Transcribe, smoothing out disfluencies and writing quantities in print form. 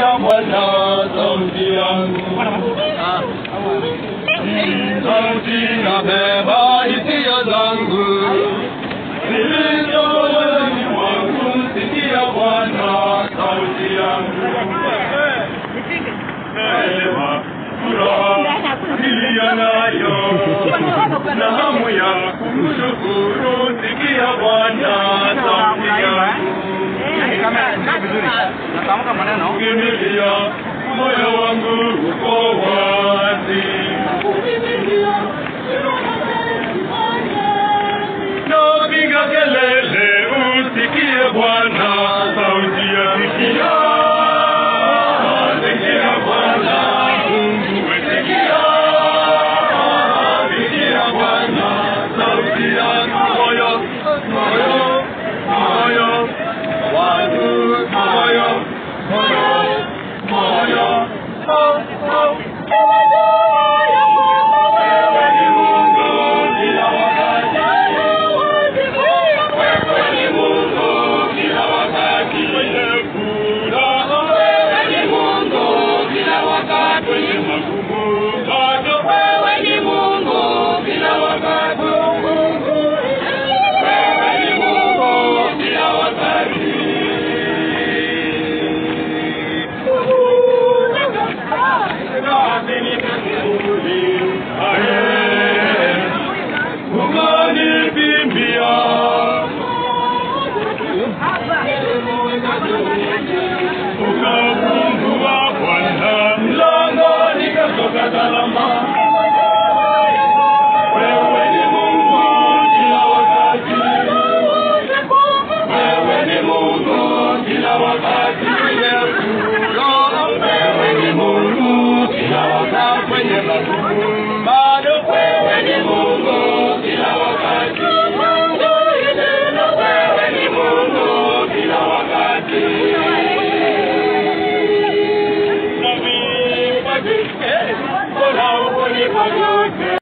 sikia Bwana sauti yangu. Sauti inabeba hisia zangu. Nilicho moyoni mwangu, sikia Bwana sauti yangu. Naelewa furaha niliyo nayo na hamu ya kumshukuru, sikia Bwana sauti yangu. Ukimilia moyo wangu uko wazi. Napiga kelele usikie Bwana sauti yangu. Sikia Bwana, sikia Bwana sauti yangu. Moyo, moyo, moyo wangu, moyo, moyo, moyo, wewe ni Mungu kila wakati. Wewe ni Mungu kila wakati. Kwenye furaha wewe ni Mungu kila wakati. Kwenye magumu bado wewe ni Mungu kila wakati. Wewe ni Mungu kila wakati. Ukafungua Bwana mlango nikatoka salama. Wewe ni Mungu kila wakati. Wewe ni Mungu kila wakati. Wewe ni Mungu kila wakati. Kwenye magumu